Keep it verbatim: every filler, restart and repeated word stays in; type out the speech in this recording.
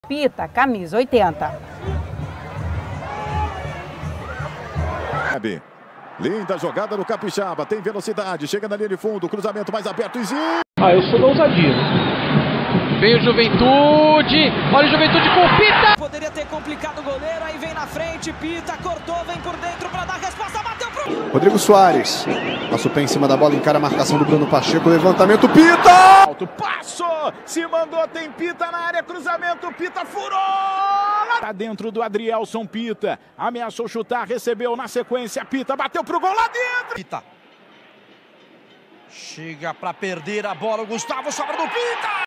Pita, camisa oitenta. Linda jogada no Capixaba, tem velocidade, chega na linha de fundo, cruzamento mais aberto e Ah, eu sou da ousadia. Veio o Juventude, olha o Juventude com o Pita. Poderia ter complicado o goleiro, aí vem na frente, Pita, cortou, vem por dentro para dar a resposta, bateu pro... Rodrigo Soares, passo o pé em cima da bola, encara a marcação do Bruno Pacheco, levantamento, Pita! alto, passo, se mandou, tem Pita na área, cruzamento, Pita furou! Tá dentro do Adrielson, Pita, ameaçou chutar, recebeu na sequência, Pita bateu pro gol lá dentro! Pita. Chega para perder a bola, o Gustavo sobra do Pita!